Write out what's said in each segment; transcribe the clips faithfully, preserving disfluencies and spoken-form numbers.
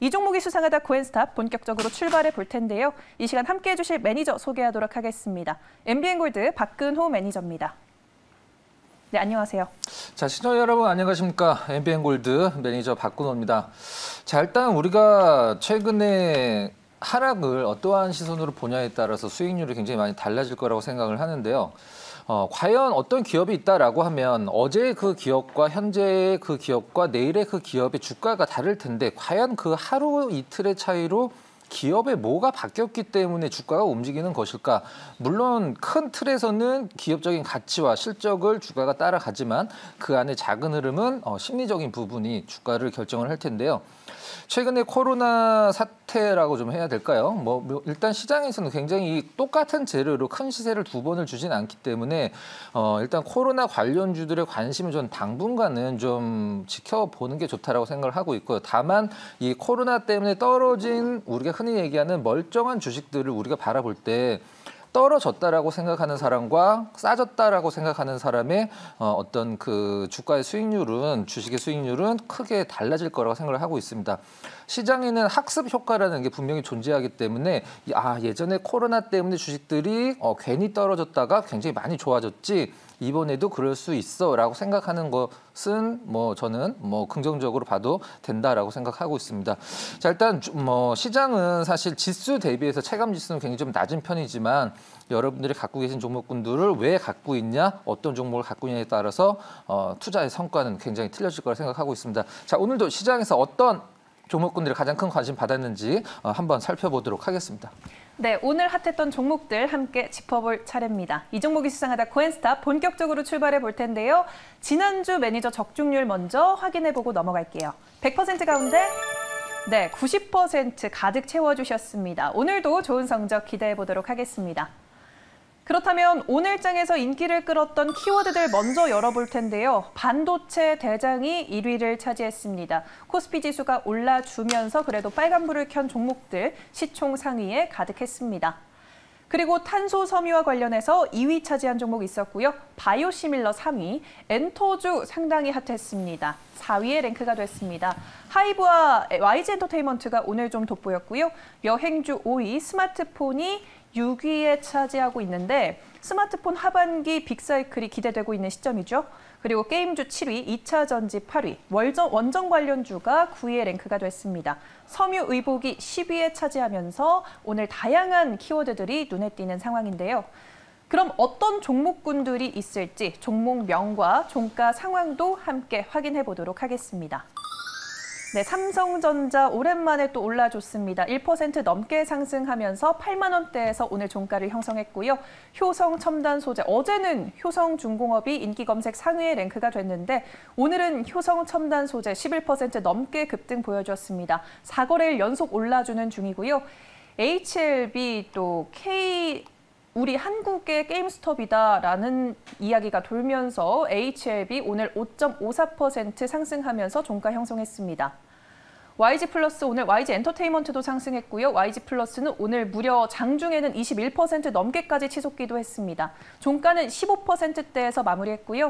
이 종목이 수상하다 코엔스탑 본격적으로 출발해 볼 텐데요. 이 시간 함께해 주실 매니저 소개하도록 하겠습니다. 엠비엔골드 박근호 매니저입니다. 네, 안녕하세요. 자, 시청자 여러분 안녕하십니까? 엠비엔골드 매니저 박근호입니다. 자, 일단 우리가 최근에 하락을 어떠한 시선으로 보냐에 따라서 수익률이 굉장히 많이 달라질 거라고 생각을 하는데요. 어, 과연 어떤 기업이 있다라고 하면 어제 그 기업과 현재의 그 기업과 내일의 그 기업의 주가가 다를 텐데 과연 그 하루 이틀의 차이로 기업에 뭐가 바뀌었기 때문에 주가가 움직이는 것일까? 물론 큰 틀에서는 기업적인 가치와 실적을 주가가 따라가지만 그 안에 작은 흐름은 어, 심리적인 부분이 주가를 결정을 할 텐데요. 최근에 코로나 사태라고 좀 해야 될까요? 뭐 일단 시장에서는 굉장히 똑같은 재료로 큰 시세를 두 번을 주진 않기 때문에 어 일단 코로나 관련주들의 관심을 전 당분간은 좀 지켜보는 게 좋다라고 생각을 하고 있고요. 다만 이 코로나 때문에 떨어진 우리가 흔히 얘기하는 멀쩡한 주식들을 우리가 바라볼 때 떨어졌다라고 생각하는 사람과 싸졌다라고 생각하는 사람의 어, 어떤 그 주가의 수익률은 주식의 수익률은 크게 달라질 거라고 생각을 하고 있습니다. 시장에는 학습 효과라는 게 분명히 존재하기 때문에 아 예전에 코로나 때문에 주식들이 어, 괜히 떨어졌다가 굉장히 많이 좋아졌지 이번에도 그럴 수 있어라고 생각하는 것은 뭐 저는 뭐 긍정적으로 봐도 된다라고 생각하고 있습니다. 자, 일단 뭐 시장은 사실 지수 대비해서 체감 지수는 굉장히 좀 낮은 편이지만 여러분들이 갖고 계신 종목군들을 왜 갖고 있냐, 어떤 종목을 갖고 있냐에 따라서 어, 투자의 성과는 굉장히 틀려질 거라 생각하고 있습니다. 자, 오늘도 시장에서 어떤 종목군들이 가장 큰 관심 받았는지 어, 한번 살펴보도록 하겠습니다. 네, 오늘 핫했던 종목들 함께 짚어볼 차례입니다. 이 종목이 수상하다 코엔스탑 본격적으로 출발해 볼 텐데요. 지난주 매니저 적중률 먼저 확인해보고 넘어갈게요. 백 퍼센트 가운데 네, 구십 퍼센트 가득 채워주셨습니다. 오늘도 좋은 성적 기대해 보도록 하겠습니다. 그렇다면 오늘 장에서 인기를 끌었던 키워드들 먼저 열어볼 텐데요. 반도체 대장이 일 위를 차지했습니다. 코스피 지수가 올라주면서 그래도 빨간불을 켠 종목들 시총 상위에 가득했습니다. 그리고 탄소 섬유와 관련해서 이 위 차지한 종목이 있었고요. 바이오시밀러 삼 위, 엔터주 상당히 핫했습니다. 사 위에 랭크가 됐습니다. 하이브와 와이지엔터테인먼트가 오늘 좀 돋보였고요. 여행주 오 위, 스마트폰이 육 위에 차지하고 있는데 스마트폰 하반기 빅사이클이 기대되고 있는 시점이죠. 그리고 게임주 칠 위, 이 차 전지 팔 위, 원전, 원전 관련주가 구 위에 랭크가 됐습니다. 섬유의복이 십 위에 차지하면서 오늘 다양한 키워드들이 눈에 띄는 상황인데요. 그럼 어떤 종목군들이 있을지 종목명과 종가 상황도 함께 확인해 보도록 하겠습니다. 네, 삼성전자 오랜만에 또 올라줬습니다. 일 퍼센트 넘게 상승하면서 팔만 원대에서 오늘 종가를 형성했고요. 효성 첨단 소재, 어제는 효성중공업이 인기 검색 상위에 랭크가 됐는데 오늘은 효성 첨단 소재 십일 퍼센트 넘게 급등 보여줬습니다. 사 거래일 연속 올라주는 중이고요. 에이치엘비 또 K 우리 한국의 게임스톱이다라는 이야기가 돌면서 에이치엘비 오늘 오 점 오사 퍼센트 상승하면서 종가 형성했습니다. 와이지플러스 오늘 와이지엔터테인먼트도 상승했고요. 와이지플러스는 오늘 무려 장중에는 이십일 퍼센트 넘게까지 치솟기도 했습니다. 종가는 십오 퍼센트대에서 마무리했고요.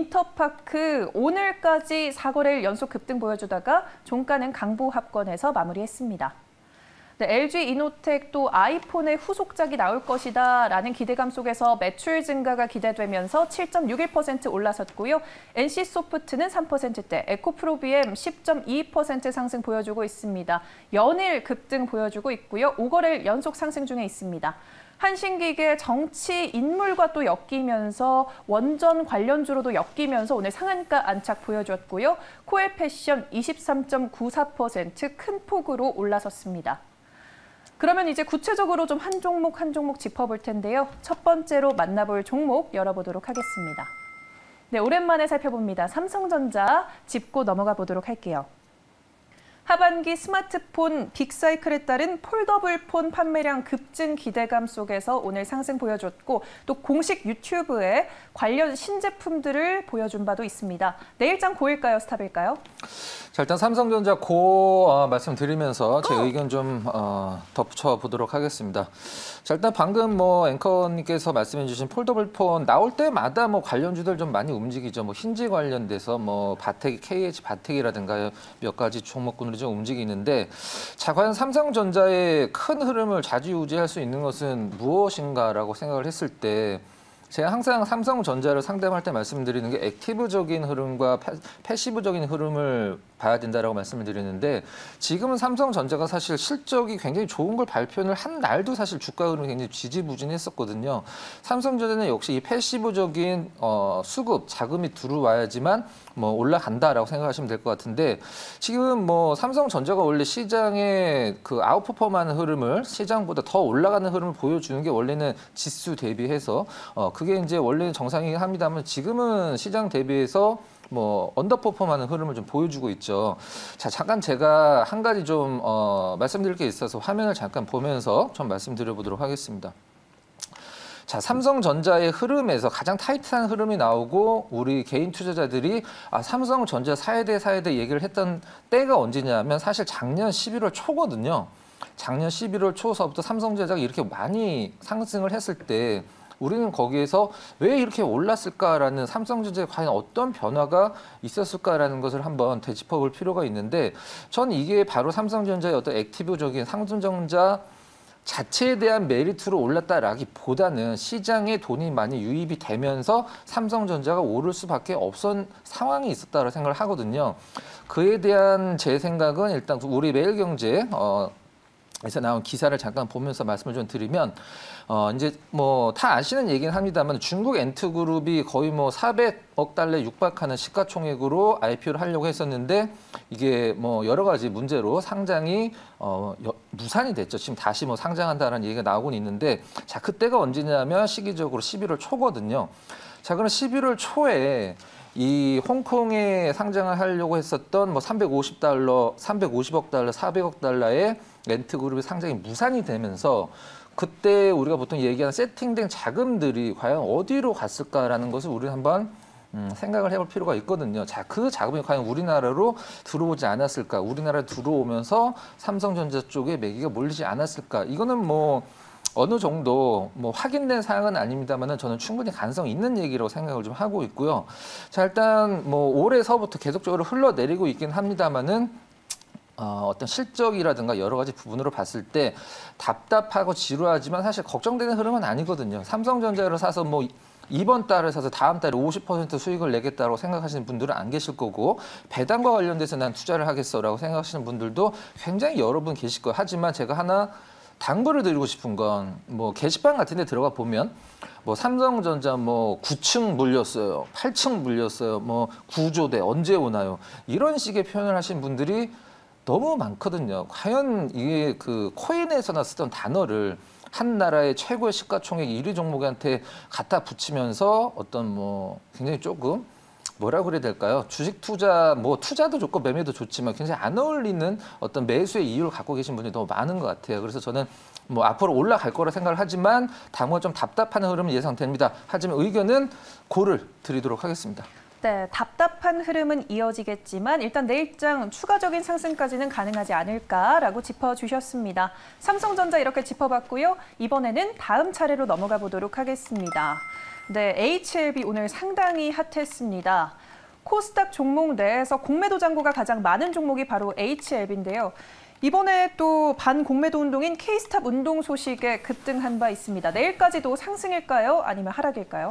인터파크 오늘까지 사 거래일 연속 급등 보여주다가 종가는 강보합권에서 마무리했습니다. 네, 엘지이노텍 또 아이폰의 후속작이 나올 것이다 라는 기대감 속에서 매출 증가가 기대되면서 칠 점 육일 퍼센트 올라섰고요. 엔씨소프트는 삼 퍼센트대, 에코프로비엠 십 점 이이 퍼센트 상승 보여주고 있습니다. 연일 급등 보여주고 있고요. 오 거래일 연속 상승 중에 있습니다. 한신기계 정치 인물과 또 엮이면서 원전 관련주로도 엮이면서 오늘 상한가 안착 보여줬고요. 코엘패션 이십삼 점 구사 퍼센트 큰 폭으로 올라섰습니다. 그러면 이제 구체적으로 좀 한 종목 한 종목 짚어볼 텐데요. 첫 번째로 만나볼 종목 열어보도록 하겠습니다. 네, 오랜만에 살펴봅니다. 삼성전자 짚고 넘어가 보도록 할게요. 하반기 스마트폰 빅사이클에 따른 폴더블폰 판매량 급증 기대감 속에서 오늘 상승 보여줬고 또 공식 유튜브에 관련 신제품들을 보여준 바도 있습니다. 내일장 고일까요? 스탑일까요? 자, 일단 삼성전자 고 어, 말씀드리면서 제 의견 좀 어, 덧붙여 보도록 하겠습니다. 자, 일단 방금 뭐 앵커님께서 말씀해 주신 폴더블폰 나올 때마다 뭐 관련주들 좀 많이 움직이죠. 뭐 힌지 관련돼서 뭐 바텍, 케이에이치 바텍이라든가 몇 가지 종목군들이 매니저가 움직이는데 자, 과연 삼성전자의 큰 흐름을 좌지우지할 수 있는 것은 무엇인가라고 생각을 했을 때 제가 항상 삼성전자를 상담할 때 말씀드리는 게 액티브적인 흐름과 패, 패시브적인 흐름을 봐야 된다라고 말씀을 드리는데 지금은 삼성전자가 사실 실적이 굉장히 좋은 걸 발표를 한 날도 사실 주가 흐름이 굉장히 지지부진했었거든요. 삼성전자는 역시 이 패시브적인 어, 수급, 자금이 들어와야지만 뭐 올라간다라고 생각하시면 될 것 같은데 지금 뭐 삼성전자가 원래 시장의 그 아웃퍼폼하는 흐름을 시장보다 더 올라가는 흐름을 보여주는 게 원래는 지수 대비해서 어, 그게 이제 원래는 정상이긴 합니다만 지금은 시장 대비해서 뭐 언더퍼폼하는 흐름을 좀 보여주고 있죠. 자, 잠깐 제가 한 가지 좀 어, 말씀드릴 게 있어서 화면을 잠깐 보면서 좀 말씀드려보도록 하겠습니다. 자, 삼성전자의 흐름에서 가장 타이트한 흐름이 나오고 우리 개인 투자자들이 아, 삼성전자 사야 돼 사야 돼 얘기를 했던 때가 언제냐면 사실 작년 십일월 초거든요. 작년 십일월 초서부터 삼성전자가 이렇게 많이 상승을 했을 때 우리는 거기에서 왜 이렇게 올랐을까라는 삼성전자에 과연 어떤 변화가 있었을까라는 것을 한번 되짚어 볼 필요가 있는데 전 이게 바로 삼성전자의 어떤 액티브적인 삼성전자 자체에 대한 메리트로 올랐다라기보다는 시장에 돈이 많이 유입이 되면서 삼성전자가 오를 수밖에 없었던 상황이 있었다고 생각을 하거든요. 그에 대한 제 생각은 일단 우리 매일경제 어, 에서 나온 기사를 잠깐 보면서 말씀을 좀 드리면 어 이제 뭐 다 아시는 얘기는 합니다만 중국 엔트그룹이 거의 뭐 사백억 달러에 육박하는 시가총액으로 아이피오를 하려고 했었는데 이게 뭐 여러 가지 문제로 상장이 어 여, 무산이 됐죠. 지금 다시 뭐 상장한다는 얘기가 나오곤 있는데 자, 그때가 언제냐면 시기적으로 십일월 초거든요. 자, 그럼 십일월 초에 이 홍콩에 상장을 하려고 했었던 뭐 삼백오십 달러, 삼백오십억 달러, 사백억 달러의 렌트그룹의 상장이 무산이 되면서 그때 우리가 보통 얘기하는 세팅된 자금들이 과연 어디로 갔을까라는 것을 우리는 한번 음, 생각을 해볼 필요가 있거든요. 자, 그 자금이 과연 우리나라로 들어오지 않았을까? 우리나라에 들어오면서 삼성전자 쪽에 매기가 몰리지 않았을까? 이거는 뭐 어느 정도 뭐 확인된 사항은 아닙니다만은 저는 충분히 가능성 있는 얘기라고 생각을 좀 하고 있고요. 자, 일단 뭐 올해서부터 계속적으로 흘러내리고 있긴 합니다만은 어, 어떤 실적이라든가 여러 가지 부분으로 봤을 때 답답하고 지루하지만 사실 걱정되는 흐름은 아니거든요. 삼성전자를 사서 뭐 이번 달에 사서 다음 달에 오십 퍼센트 수익을 내겠다고 생각하시는 분들은 안 계실 거고 배당과 관련돼서 난 투자를 하겠어라고 생각하시는 분들도 굉장히 여러 분 계실 거예요. 하지만 제가 하나 당부를 드리고 싶은 건 뭐 게시판 같은 데 들어가 보면 뭐 삼성전자 뭐 구 층 물렸어요. 팔 층 물렸어요. 뭐 구조대 언제 오나요? 이런 식의 표현을 하신 분들이 너무 많거든요. 과연 이게 그 코인에서나 쓰던 단어를 한 나라의 최고의 시가총액 일 위 종목한테 갖다 붙이면서 어떤 뭐 굉장히 조금 뭐라 그래야 될까요? 주식 투자, 뭐 투자도 좋고 매매도 좋지만 굉장히 안 어울리는 어떤 매수의 이유를 갖고 계신 분들이 너무 많은 것 같아요. 그래서 저는 뭐 앞으로 올라갈 거라 생각을 하지만 당분 좀 답답한 흐름은 예상됩니다. 하지만 의견은 고를 드리도록 하겠습니다. 네, 답답한 흐름은 이어지겠지만 일단 내일장 추가적인 상승까지는 가능하지 않을까라고 짚어주셨습니다. 삼성전자 이렇게 짚어봤고요. 이번에는 다음 차례로 넘어가 보도록 하겠습니다. 네, 에이치엘비 오늘 상당히 핫했습니다. 코스닥 종목 내에서 공매도 잔고가 가장 많은 종목이 바로 에이치엘비인데요. 이번에 또 반공매도 운동인 K스탑 운동 소식에 급등한 바 있습니다. 내일까지도 상승일까요? 아니면 하락일까요?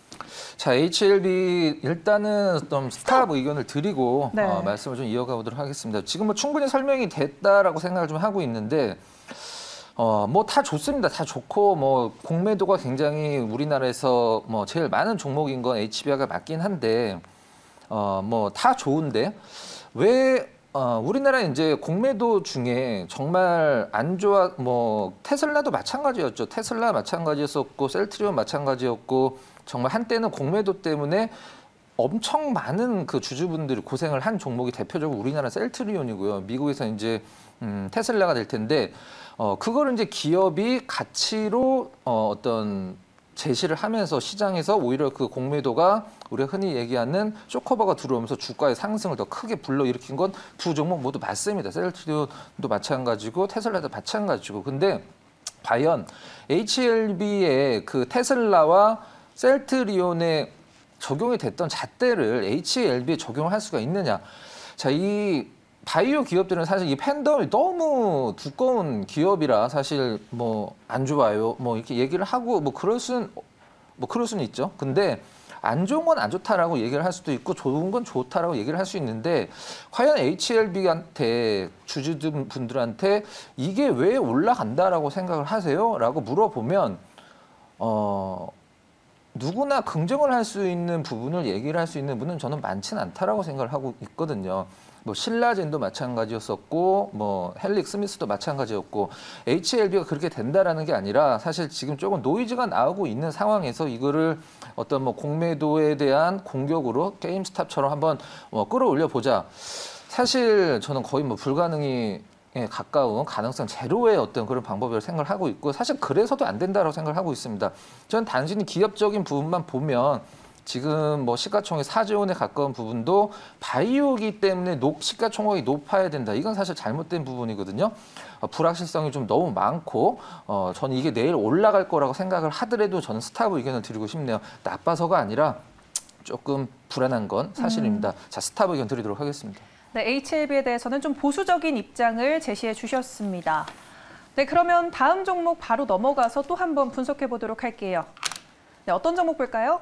자, 에이치엘비 일단은 좀 스탑 의견을 드리고 네. 어, 말씀을 좀 이어가 보도록 하겠습니다. 지금 뭐 충분히 설명이 됐다라고 생각을 좀 하고 있는데 어, 뭐 다 좋습니다. 다 좋고 뭐 공매도가 굉장히 우리나라에서 뭐 제일 많은 종목인 건 에이치비아이가 맞긴 한데 어, 뭐 다 좋은데 왜 어, 우리나라 이제 공매도 중에 정말 안 좋아, 뭐, 테슬라도 마찬가지였죠. 테슬라 마찬가지였었고, 셀트리온 마찬가지였고, 정말 한때는 공매도 때문에 엄청 많은 그 주주분들이 고생을 한 종목이 대표적으로 우리나라 셀트리온이고요. 미국에서 이제, 음, 테슬라가 될 텐데, 어, 그거를 이제 기업이 가치로 어, 어떤 제시를 하면서 시장에서 오히려 그 공매도가 우리가 흔히 얘기하는 쇼커버가 들어오면서 주가의 상승을 더 크게 불러일으킨 건 두 종목 모두 맞습니다. 셀트리온도 마찬가지고 테슬라도 마찬가지고. 근데 과연 에이치엘비의 그 테슬라와 셀트리온에 적용이 됐던 잣대를 에이치엘비에 적용을 할 수가 있느냐. 자, 이 바이오 기업들은 사실 이 팬덤이 너무 두꺼운 기업이라 사실 뭐 안 좋아요. 뭐 이렇게 얘기를 하고 뭐 그럴 수는 뭐 그럴 수는 있죠. 근데 안 좋은 건 안 좋다라고 얘기를 할 수도 있고 좋은 건 좋다라고 얘기를 할 수 있는데 과연 에이치엘비한테 주주분들한테 이게 왜 올라간다라고 생각을 하세요? 라고 물어보면 어 누구나 긍정을 할 수 있는 부분을 얘기를 할 수 있는 분은 저는 많지는 않다라고 생각을 하고 있거든요. 뭐 신라젠도 마찬가지였었고 뭐 헬릭 스미스도 마찬가지였고 에이치엘비가 그렇게 된다라는 게 아니라 사실 지금 조금 노이즈가 나오고 있는 상황에서 이거를 어떤 뭐 공매도에 대한 공격으로 게임스탑처럼 한번 뭐 끌어올려 보자. 사실 저는 거의 뭐 불가능이 에 가까운 가능성 제로의 어떤 그런 방법을 생각을 하고 있고 사실 그래서도 안 된다라고 생각을 하고 있습니다. 저는 단순히 기업적인 부분만 보면 지금 뭐 시가총액 사조 원에 가까운 부분도 바이오기 때문에 높, 시가총액이 높아야 된다. 이건 사실 잘못된 부분이거든요. 어, 불확실성이 좀 너무 많고 어, 저는 이게 내일 올라갈 거라고 생각을 하더라도 저는 스탑 의견을 드리고 싶네요. 나빠서가 아니라 조금 불안한 건 사실입니다. 음. 자, 스탑 의견 드리도록 하겠습니다. 네, 에이치엘비에 대해서는 좀 보수적인 입장을 제시해 주셨습니다. 네, 그러면 다음 종목 바로 넘어가서 또 한번 분석해 보도록 할게요. 네, 어떤 종목 볼까요?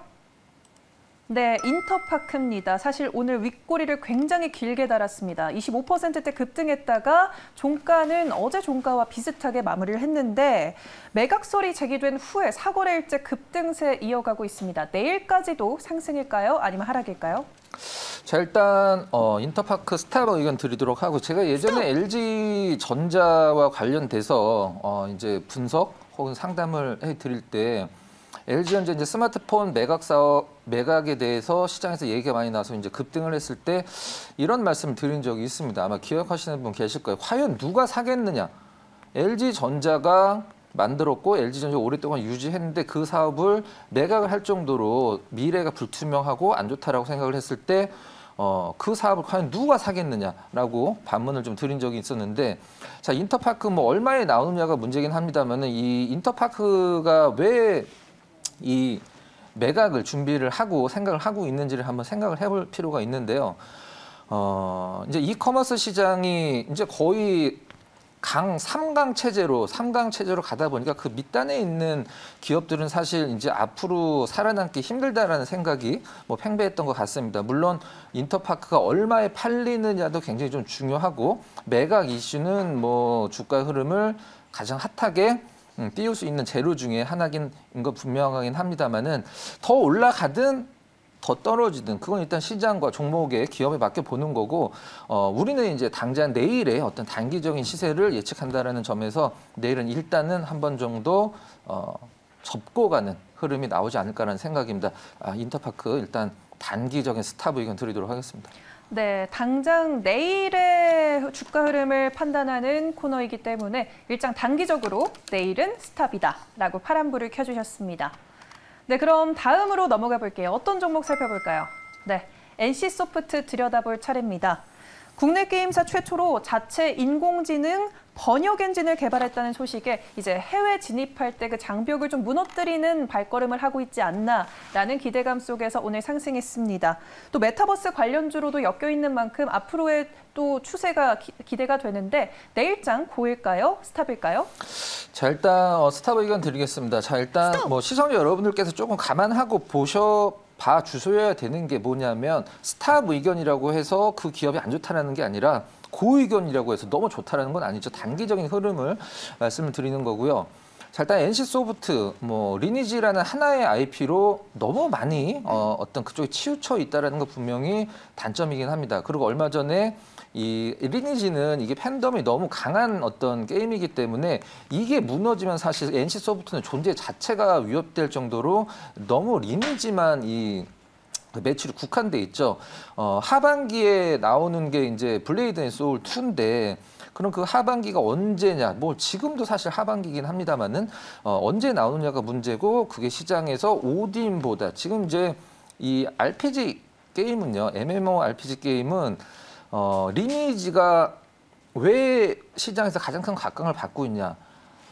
네, 인터파크입니다. 사실 오늘 윗꼬리를 굉장히 길게 달았습니다. 이십오 퍼센트대 급등했다가 종가는 어제 종가와 비슷하게 마무리를 했는데 매각설이 제기된 후에 사거래일째 급등세 이어가고 있습니다. 내일까지도 상승일까요? 아니면 하락일까요? 자, 일단 어, 인터파크 스탑 의견 드리도록 하고 제가 예전에 스탑! 엘지전자와 관련돼서 어, 이제 분석 혹은 상담을 해드릴 때 엘지전자 이제 스마트폰 매각 사업 매각에 대해서 시장에서 얘기가 많이 나서 이제 급등을 했을 때 이런 말씀을 드린 적이 있습니다. 아마 기억하시는 분 계실 거예요. 과연 누가 사겠느냐? 엘지전자가 만들었고 엘지전자 오랫동안 유지했는데 그 사업을 매각을 할 정도로 미래가 불투명하고 안 좋다라고 생각을 했을 때 어, 그 사업을 과연 누가 사겠느냐라고 반문을 좀 드린 적이 있었는데 자 인터파크 뭐 얼마에 나오느냐가 문제긴 합니다만은 이 인터파크가 왜 이 매각을 준비를 하고 생각을 하고 있는지를 한번 생각을 해볼 필요가 있는데요. 어, 이제 이커머스 시장이 이제 거의 강, 삼 강 체제로, 삼 강 체제로 가다 보니까 그 밑단에 있는 기업들은 사실 이제 앞으로 살아남기 힘들다라는 생각이 뭐 팽배했던 것 같습니다. 물론 인터파크가 얼마에 팔리느냐도 굉장히 좀 중요하고 매각 이슈는 뭐 주가 흐름을 가장 핫하게 음, 띄울 수 있는 재료 중에 하나긴 거 분명하긴 합니다만은 더 올라가든 더 떨어지든 그건 일단 시장과 종목의 기업에 맡겨 보는 거고 어, 우리는 이제 당장 내일의 어떤 단기적인 시세를 예측한다라는 점에서 내일은 일단은 한 번 정도 어, 접고 가는 흐름이 나오지 않을까라는 생각입니다. 아, 인터파크 일단 단기적인 스탑 의견 드리도록 하겠습니다. 네, 당장 내일의 주가 흐름을 판단하는 코너이기 때문에 일장 단기적으로 내일은 스탑이다라고 파란불을 켜주셨습니다. 네, 그럼 다음으로 넘어가 볼게요. 어떤 종목 살펴볼까요? 네, 엔씨소프트 들여다볼 차례입니다. 국내 게임사 최초로 자체 인공지능 번역 엔진을 개발했다는 소식에 이제 해외 진입할 때 그 장벽을 좀 무너뜨리는 발걸음을 하고 있지 않나라는 기대감 속에서 오늘 상승했습니다. 또 메타버스 관련주로도 엮여 있는 만큼 앞으로의 또 추세가 기, 기대가 되는데 내일장 고일까요? 스탑일까요? 자 일단 어, 스탑 의견 드리겠습니다. 자 일단 스톱! 뭐 시청자 여러분들께서 조금 감안하고 보셔. 봐 주셔야 되는 게 뭐냐면 스탑 의견이라고 해서 그 기업이 안 좋다라는 게 아니라 고의견이라고 해서 너무 좋다라는 건 아니죠. 단기적인 흐름을 말씀을 드리는 거고요. 자, 일단 엔씨소프트, 뭐 리니지라는 하나의 아이피로 너무 많이 어, 어떤 그쪽에 치우쳐 있다라는 거 분명히 단점이긴 합니다. 그리고 얼마 전에 이 리니지는 이게 팬덤이 너무 강한 어떤 게임이기 때문에 이게 무너지면 사실 엔씨소프트는 존재 자체가 위협될 정도로 너무 리니지만 이 매출이 국한돼 있죠. 어, 하반기에 나오는 게 이제 블레이드 앤 소울 이인데 그럼 그 하반기가 언제냐? 뭐 지금도 사실 하반기긴 합니다만은 어, 언제 나오느냐가 문제고 그게 시장에서 오딘보다 지금 이제 이 알피지 게임은요, 엠엠오알피지 게임은 어, 리니지가 왜 시장에서 가장 큰 각광을 받고 있냐?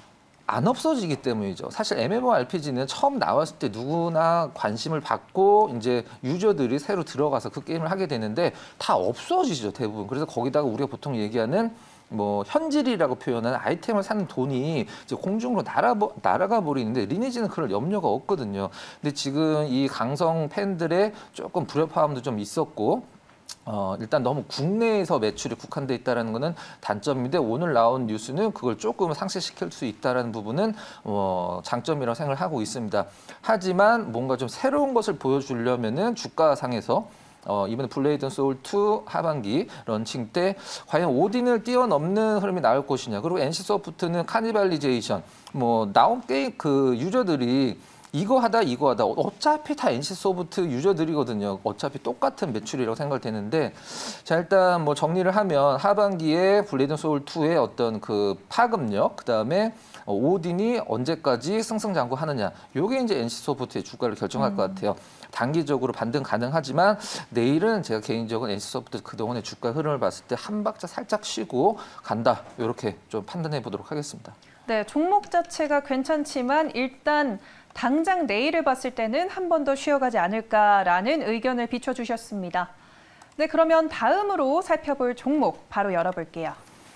안 없어지기 때문이죠. 사실 엠엠오알피지는 처음 나왔을 때 누구나 관심을 받고 이제 유저들이 새로 들어가서 그 게임을 하게 되는데 다 없어지죠, 대부분. 그래서 거기다가 우리가 보통 얘기하는 뭐 현질이라고 표현하는 아이템을 사는 돈이 이제 공중으로 날아 날아가 버리는데 리니지는 그럴 염려가 없거든요. 근데 지금 이 강성 팬들의 조금 불협화음도 좀 있었고. 어, 일단 너무 국내에서 매출이 국한돼 있다는 것은 단점인데 오늘 나온 뉴스는 그걸 조금 상쇄시킬 수 있다는 부분은 어, 장점이라고 생각을 하고 있습니다. 하지만 뭔가 좀 새로운 것을 보여주려면은 주가상에서 어, 이번에 블레이드 소울 투 하반기 런칭 때 과연 오딘을 뛰어넘는 흐름이 나올 것이냐. 그리고 엔씨소프트는 카니발리제이션 뭐 나온 게임 그 유저들이 이거 하다 이거 하다 어차피 다 엔씨소프트 유저들이거든요. 어차피 똑같은 매출이라고 생각되는데 자 일단 뭐 정리를 하면 하반기에 블레이드 소울 투의 어떤 그 파급력 그다음에 오딘이 언제까지 승승장구하느냐. 요게 이제 엔씨소프트의 주가를 결정할 음. 것 같아요. 단기적으로 반등 가능하지만 내일은 제가 개인적으로 엔씨소프트 그동안의 주가 흐름을 봤을 때 한 박자 살짝 쉬고 간다. 이렇게 좀 판단해 보도록 하겠습니다. 네, 종목 자체가 괜찮지만 일단 당장 내일을 봤을 때는 한 번 더 쉬어가지 않을까라는 의견을 비춰주셨습니다. 네, 그러면 다음으로 살펴볼 종목 바로 열어볼게요.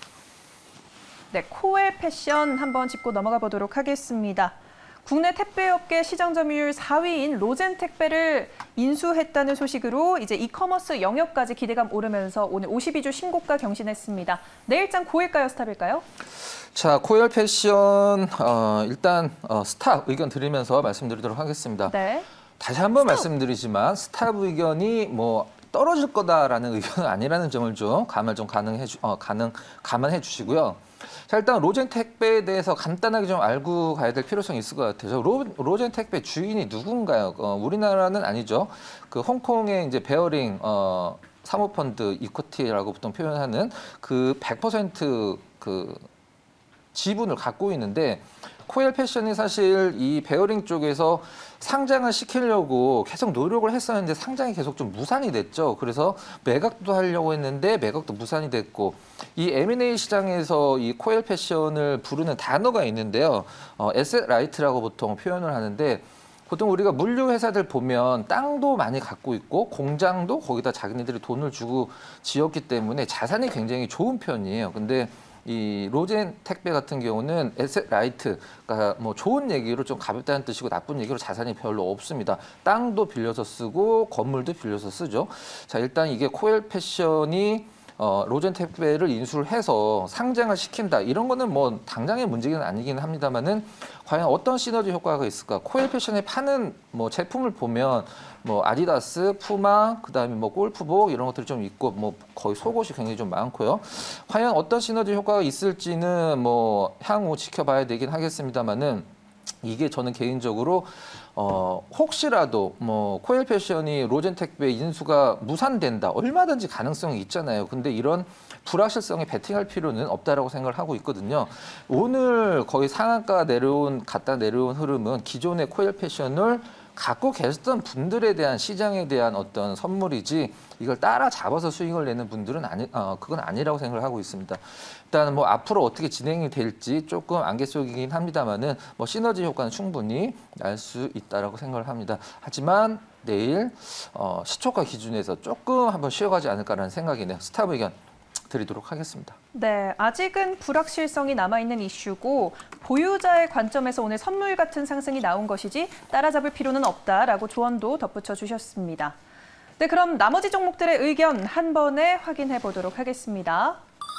네, 코엘 패션 한번 짚고 넘어가 보도록 하겠습니다. 국내 택배업계 시장 점유율 사 위인 로젠 택배를 인수했다는 소식으로 이제 이커머스 영역까지 기대감 오르면서 오늘 오십이 주 신고가 경신했습니다. 내일장 고일까요, 스탑일까요? 자, 코엘 패션 어, 일단 어, 스탑 의견 드리면서 말씀드리도록 하겠습니다. 네. 다시 한번 말씀드리지만 스탑 의견이 뭐 떨어질 거다라는 의견은 아니라는 점을 좀 감을 좀 가능해 주, 어, 가능 감안해 주시고요. 자, 일단 로젠 택배에 대해서 간단하게 좀 알고 가야 될 필요성이 있을 것 같아요. 로, 로젠 택배 주인이 누군가요? 어, 우리나라는 아니죠. 그 홍콩의 이제 베어링 어, 사모펀드 이쿼티라고 보통 표현하는 그 백 퍼센트 그 지분을 갖고 있는데 코엘 패션이 사실 이 베어링 쪽에서 상장을 시키려고 계속 노력을 했었는데 상장이 계속 좀 무산이 됐죠. 그래서 매각도 하려고 했는데 매각도 무산이 됐고 이 엠 앤 에이 시장에서 이 코엘 패션을 부르는 단어가 있는데요. 어, 에셋 라이트라고 보통 표현을 하는데 보통 우리가 물류 회사들 보면 땅도 많이 갖고 있고 공장도 거기다 자기네들이 돈을 주고 지었기 때문에 자산이 굉장히 좋은 편이에요. 근데 이 로젠 택배 같은 경우는 에셋 라이트가 뭐 좋은 얘기로 좀 가볍다는 뜻이고 나쁜 얘기로 자산이 별로 없습니다. 땅도 빌려서 쓰고 건물도 빌려서 쓰죠. 자, 일단 이게 코엘 패션이 어, 로젠 택배를 인수를 해서 상장을 시킨다. 이런 거는 뭐 당장의 문제는 아니긴 합니다만은 과연 어떤 시너지 효과가 있을까? 코엘 패션에 파는 뭐 제품을 보면 뭐 아디다스, 푸마, 그다음에 뭐 골프복 이런 것들이 좀 있고 뭐 거의 속옷이 굉장히 좀 많고요. 과연 어떤 시너지 효과가 있을지는 뭐 향후 지켜봐야 되긴 하겠습니다만은 이게 저는 개인적으로 어, 혹시라도 뭐 코엘 패션이 로젠 택배 인수가 무산된다. 얼마든지 가능성이 있잖아요. 근데 이런 불확실성에 베팅할 필요는 없다라고 생각을 하고 있거든요. 오늘 거의 상한가 내려온 갔다 내려온 흐름은 기존의 코엘 패션을 갖고 계셨던 분들에 대한 시장에 대한 어떤 선물이지 이걸 따라잡아서 수익을 내는 분들은 아니, 어, 그건 아니라고 생각을 하고 있습니다. 일단 뭐 앞으로 어떻게 진행이 될지 조금 안개 속이긴 합니다만은 뭐 시너지 효과는 충분히 날 수 있다라고 생각을 합니다. 하지만 내일 어, 시초가 기준에서 조금 한번 쉬어가지 않을까라는 생각이네요. 스탑 의견 드리도록 하겠습니다. 네, 아직은 불확실성이 남아있는 이슈고 보유자의 관점에서 오늘 선물 같은 상승이 나온 것이지 따라잡을 필요는 없다라고 조언도 덧붙여 주셨습니다. 네, 그럼 나머지 종목들의 의견 한 번에 확인해 보도록 하겠습니다.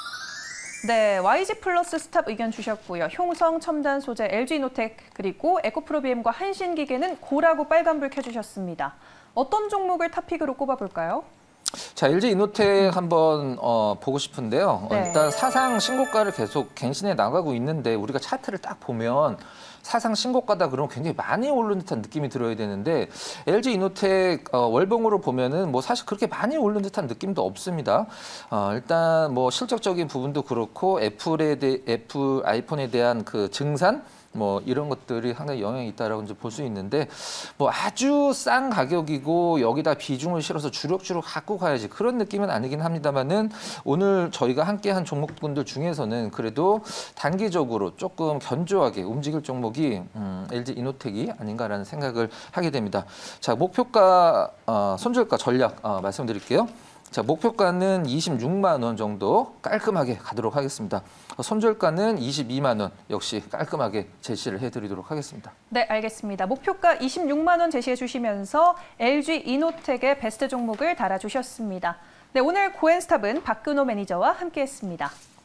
네, 와이지 플러스 스탑 의견 주셨고요. 효성 첨단 소재 엘지이노텍 그리고 에코프로비엠과 한신기계는 고라고 빨간불 켜주셨습니다. 어떤 종목을 탑픽으로 꼽아볼까요? 자, 엘지이노텍 한번 어, 보고 싶은데요. 네. 어, 일단 사상 신고가를 계속 갱신해 나가고 있는데 우리가 차트를 딱 보면 사상 신고가다 그러면 굉장히 많이 오른 듯한 느낌이 들어야 되는데 엘지이노텍 어, 월봉으로 보면은 뭐 사실 그렇게 많이 오른 듯한 느낌도 없습니다. 어, 일단 뭐 실적적인 부분도 그렇고 애플에 대 애플 아이폰에 대한 그 증산 뭐 이런 것들이 상당히 영향이 있다라고 이제 볼 수 있는데 뭐 아주 싼 가격이고 여기다 비중을 실어서 주력주로 갖고 가야지 그런 느낌은 아니긴 합니다만은 오늘 저희가 함께한 종목분들 중에서는 그래도 단기적으로 조금 견조하게 움직일 종목이 음, 엘지 이노텍이 아닌가라는 생각을 하게 됩니다. 자, 목표가 어, 손절가 전략 어, 말씀드릴게요. 자, 목표가는 이십육만 원 정도 깔끔하게 가도록 하겠습니다. 손절가는 이십이만 원 역시 깔끔하게 제시를 해드리도록 하겠습니다. 네, 알겠습니다. 목표가 이십육만 원 제시해 주시면서 엘지 이노텍의 베스트 종목을 달아주셨습니다. 네, 오늘 고엔스탑은 박근호 매니저와 함께했습니다.